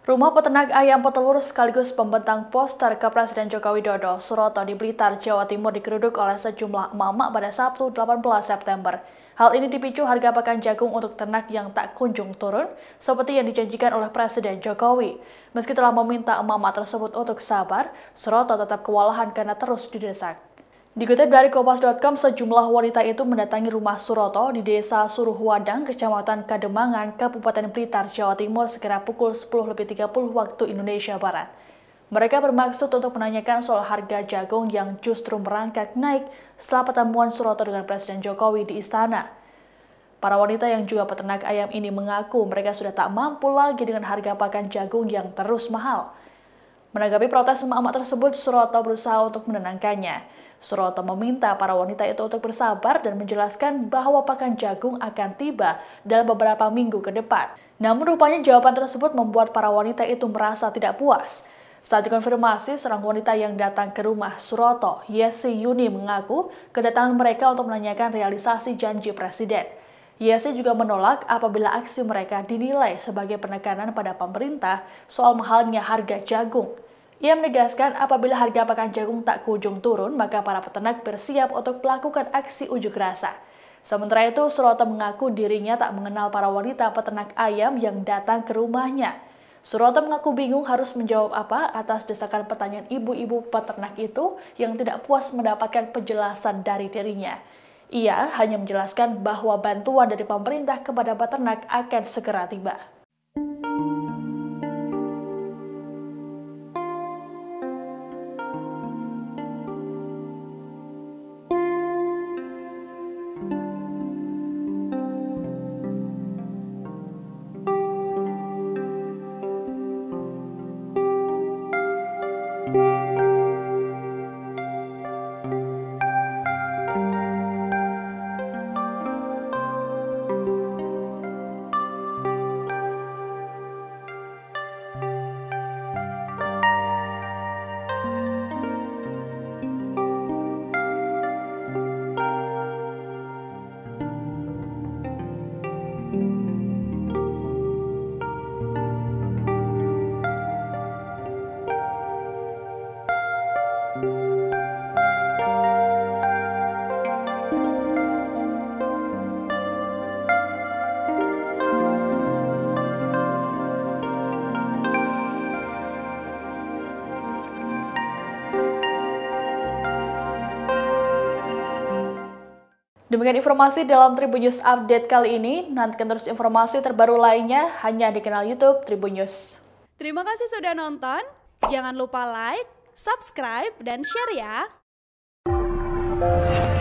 Rumah peternak ayam petelur sekaligus pembentang poster ke Presiden Joko Widodo, Suroto di Blitar, Jawa Timur digeruduk oleh sejumlah emak-emak pada Sabtu 18 September. Hal ini dipicu harga pakan jagung untuk ternak yang tak kunjung turun, seperti yang dijanjikan oleh Presiden Jokowi. Meski telah meminta emak-emak tersebut untuk sabar, Suroto tetap kewalahan karena terus didesak. Dikutip dari Kompas.com, sejumlah wanita itu mendatangi rumah Suroto di Desa Suruhwadang, Kecamatan Kademangan, Kabupaten Blitar, Jawa Timur sekira pukul 10.30 waktu Indonesia Barat. Mereka bermaksud untuk menanyakan soal harga jagung yang justru merangkak naik setelah pertemuan Suroto dengan Presiden Jokowi di istana. Para wanita yang juga peternak ayam ini mengaku mereka sudah tak mampu lagi dengan harga pakan jagung yang terus mahal. Menanggapi protes emak-emak tersebut, Suroto berusaha untuk menenangkannya. Suroto meminta para wanita itu untuk bersabar dan menjelaskan bahwa pakan jagung akan tiba dalam beberapa minggu ke depan. Namun rupanya jawaban tersebut membuat para wanita itu merasa tidak puas. Saat dikonfirmasi, seorang wanita yang datang ke rumah Suroto, Yesi Yuni, mengaku kedatangan mereka untuk menanyakan realisasi janji Presiden. Yesi juga menolak apabila aksi mereka dinilai sebagai penekanan pada pemerintah soal mahalnya harga jagung. Ia menegaskan apabila harga pakan jagung tak kunjung turun, maka para peternak bersiap untuk melakukan aksi unjuk rasa. Sementara itu, Suroto mengaku dirinya tak mengenal para wanita peternak ayam yang datang ke rumahnya. Suroto mengaku bingung harus menjawab apa atas desakan pertanyaan ibu-ibu peternak itu yang tidak puas mendapatkan penjelasan dari dirinya. Ia hanya menjelaskan bahwa bantuan dari pemerintah kepada peternak akan segera tiba. Demikian informasi dalam Tribun News Update kali ini. Nantikan terus informasi terbaru lainnya hanya di kanal YouTube Tribun News. Terima kasih sudah nonton. Jangan lupa like, subscribe, dan share ya.